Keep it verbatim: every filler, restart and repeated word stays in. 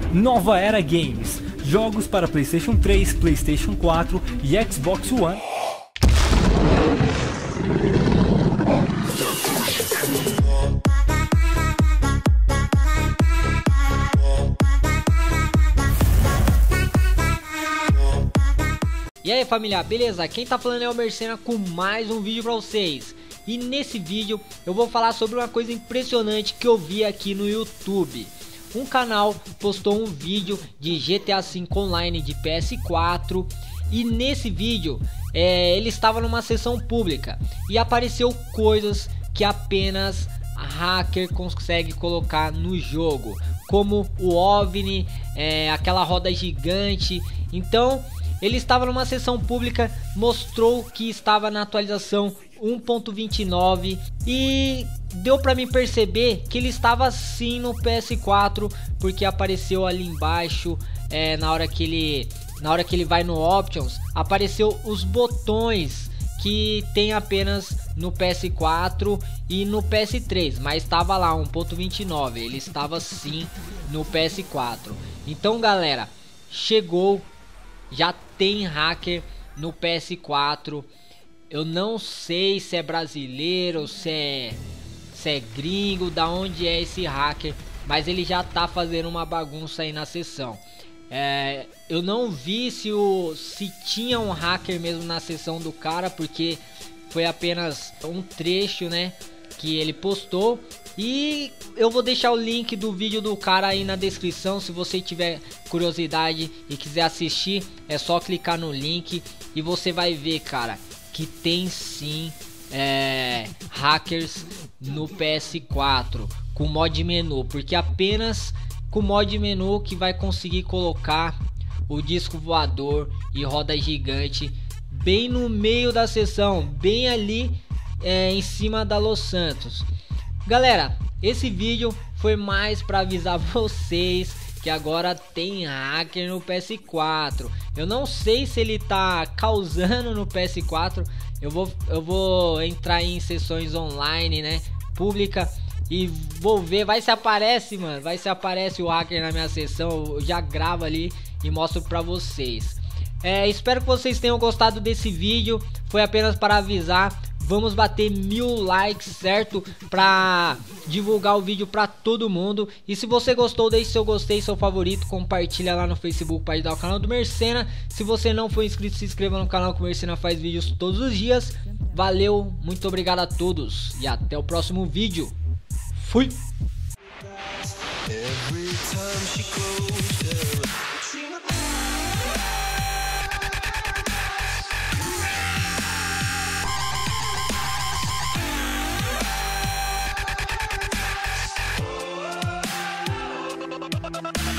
Nova Era Games, jogos para PlayStation três, PlayStation quatro e Xbox One. E aí família, beleza? Quem tá falando é o Mercena com mais um vídeo pra vocês. E nesse vídeo eu vou falar sobre uma coisa impressionante que eu vi aqui no YouTube. Um canal postou um vídeo de G T A cinco Online de P S quatro. E nesse vídeo é, ele estava numa sessão pública e apareceu coisas que apenas hacker consegue colocar no jogo, como o OVNI, é, aquela roda gigante. Então ele estava numa sessão pública, mostrou que estava na atualização um ponto vinte e nove e deu para mim perceber que ele estava sim no P S quatro, porque apareceu ali embaixo, é, na hora que ele na hora que ele vai no Options, apareceu os botões que tem apenas no P S quatro e no P S três, mas estava lá um ponto vinte e nove, ele estava sim no P S quatro. Então galera, chegou, já tem hacker no P S quatro. Eu não sei se é brasileiro, se é, se é gringo, da onde é esse hacker, mas ele já tá fazendo uma bagunça aí na sessão. É, eu não vi se, o, se tinha um hacker mesmo na sessão do cara, porque foi apenas um trecho, né, que ele postou. E eu vou deixar o link do vídeo do cara aí na descrição. Se você tiver curiosidade e quiser assistir, é só clicar no link e você vai ver, cara, que tem sim é, hackers no P S quatro com mod menu, porque apenas com mod menu que vai conseguir colocar o disco voador e roda gigante bem no meio da sessão, bem ali é, em cima da Los Santos. Galera, esse vídeo foi mais para avisar vocês que agora tem hacker no P S quatro. Eu não sei se ele tá causando no P S quatro. Eu vou, eu vou entrar em sessões online, né, pública, e vou ver, vai se aparece, mano, vai se aparece o hacker na minha sessão. Eu já gravo ali e mostro pra vocês. É, espero que vocês tenham gostado desse vídeo. Foi apenas para avisar. Vamos bater mil likes, certo? Pra divulgar o vídeo pra todo mundo. E se você gostou, deixe seu gostei, seu favorito. Compartilha lá no Facebook para ajudar o canal do Mercena. Se você não for inscrito, se inscreva no canal que o Mercena faz vídeos todos os dias. Valeu, muito obrigado a todos. E até o próximo vídeo. Fui! Bye.